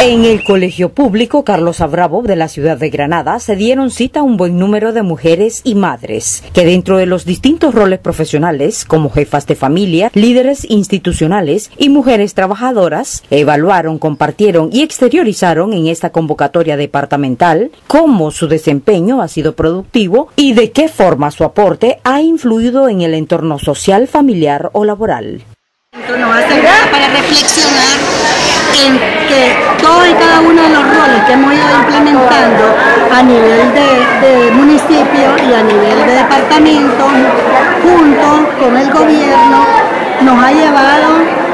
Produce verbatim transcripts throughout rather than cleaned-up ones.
En el Colegio Público Carlos Abravo de la ciudad de Granada se dieron cita a un buen número de mujeres y madres que dentro de los distintos roles profesionales como jefas de familia, líderes institucionales y mujeres trabajadoras, evaluaron, compartieron y exteriorizaron en esta convocatoria departamental cómo su desempeño ha sido productivo y de qué forma su aporte ha influido en el entorno social, familiar o laboral. Nos hace para reflexionar en que todos y cada uno de los roles que hemos ido implementando a nivel de, de municipio y a nivel de departamento, junto con el gobierno, nos ha llevado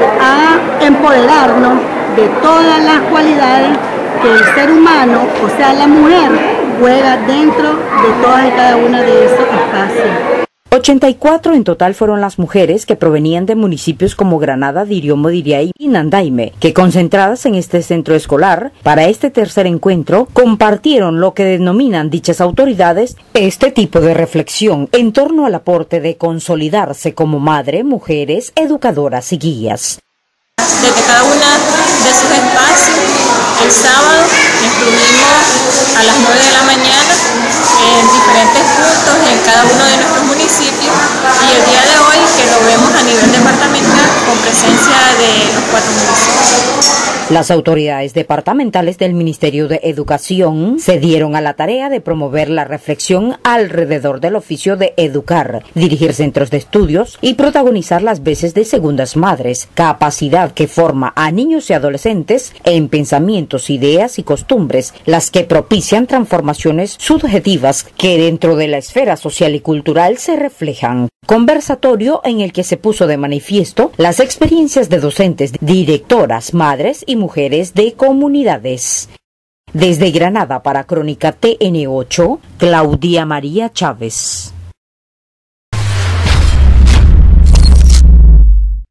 a empoderarnos de todas las cualidades que el ser humano, o sea la mujer, juega dentro de todas y cada una de esos espacios. ochenta y cuatro en total fueron las mujeres que provenían de municipios como Granada, Dirió, Modiriay y Nandaime, que concentradas en este centro escolar, para este tercer encuentro, compartieron lo que denominan dichas autoridades este tipo de reflexión en torno al aporte de consolidarse como madre, mujeres, educadoras y guías. Desde cada una de sus espacios, el sábado estuvimos a las nueve de la mañana en diferentes puntos en cada uno de nuestros municipios y el día de hoy que lo vemos a nivel departamental con presencia de los cuatro municipios. Las autoridades departamentales del Ministerio de Educación se dieron a la tarea de promover la reflexión alrededor del oficio de educar, dirigir centros de estudios y protagonizar las veces de segundas madres, capacidad que forma a niños y adolescentes en pensamientos, ideas y costumbres, las que propician transformaciones subjetivas que dentro de la esfera social y cultural se reflejan. Conversatorio en el que se puso de manifiesto las experiencias de docentes, directoras, madres y mujeres de comunidades. Desde Granada para Crónica T N ocho, Claudia María Chávez.